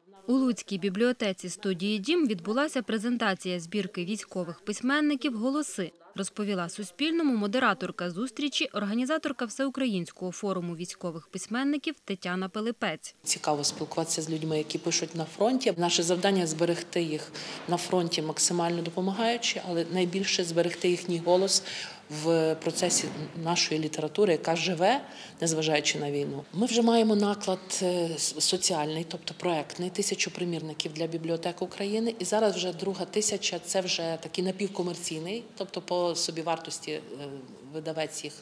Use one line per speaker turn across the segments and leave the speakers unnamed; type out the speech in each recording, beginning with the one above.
У Луцькій бібліотеці студії «Дім» відбулася презентація збірки військових письменників «Голоси», розповіла Суспільному модераторка зустрічі, організаторка Всеукраїнського форуму військових письменників Тетяна Пилипець.
Цікаво спілкуватися з людьми, які пишуть на фронті. Наше завдання – зберегти їх на фронті, максимально допомагаючи, але найбільше – зберегти їхній голос в процесі нашої літератури, яка живе, незважаючи на війну. Ми вже маємо наклад соціальний, тобто проектний, 1000 примірників для бібліотек України. І зараз вже друга 1000 – це вже такий напівкомерційний, тобто по собівартості видавець їх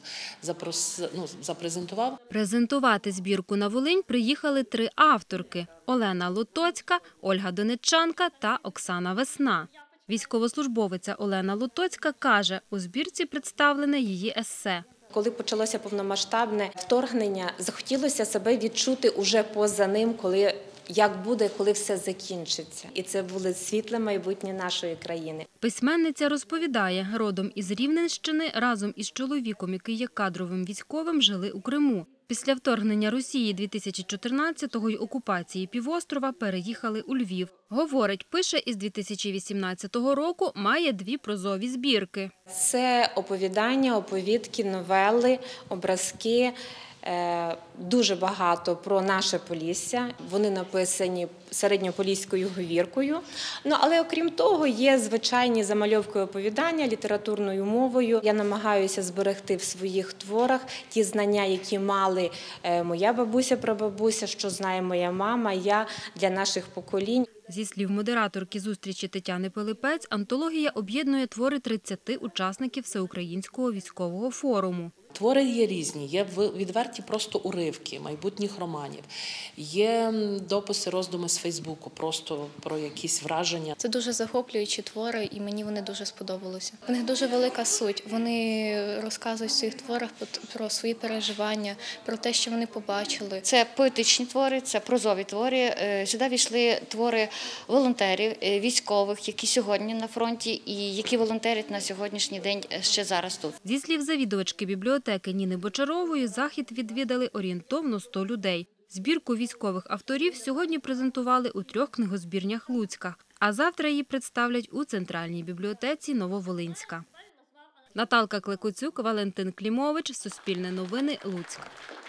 запрезентував.
Презентувати збірку на Волинь приїхали 3 авторки – Олена Лотоцька, Ольга Донеччанка та Оксана Весна. Військовослужбовиця Олена Лотоцька каже, у збірці представлене її есе.
Коли почалося повномасштабне вторгнення, захотілося себе відчути уже поза ним, як буде, коли все закінчиться. І це було світле майбутнє нашої країни.
Письменниця розповідає, родом із Рівненщини, разом із чоловіком, який є кадровим військовим, жили у Криму. Після вторгнення Росії 2014-го й окупації півострова переїхали у Львів. Говорить, пише із 2018 року, має 2 прозові збірки.
Це оповідання, оповідки, новели, образки. Дуже багато про наше Полісся. Вони написані середньополіською говіркою. Але окрім того, є звичайні замальовки оповідання літературною мовою. Я намагаюся зберегти в своїх творах ті знання, які мали моя бабуся, прабабуся, що знає моя мама, я для наших поколінь.
Зі слів модераторки зустрічі Тетяни Пилипець, антологія об'єднує твори 30 учасників Всеукраїнського військового форуму.
Твори є різні, є відверті просто уривки майбутніх романів, є дописи, роздуми з Фейсбуку, просто про якісь враження.
Це дуже захоплюючі твори, і мені вони дуже сподобалися. У них дуже велика суть. Вони розказують в своїх творах про свої переживання, про те, що вони побачили.
Це поетичні твори, це прозові твори. Сюди війшли твори волонтерів, військових, які сьогодні на фронті і які волонтерять на сьогоднішній день ще зараз тут.
Зі слів завідувачки бібліотеки Ніни Бочарової, захід відвідали орієнтовно 100 людей. Збірку військових авторів сьогодні презентували у 3 книгозбірнях Луцька, а завтра її представлять у Центральній бібліотеці Нововолинська. Наталка Клекоцюк, Валентин Клімович, Суспільне новини, Луцьк.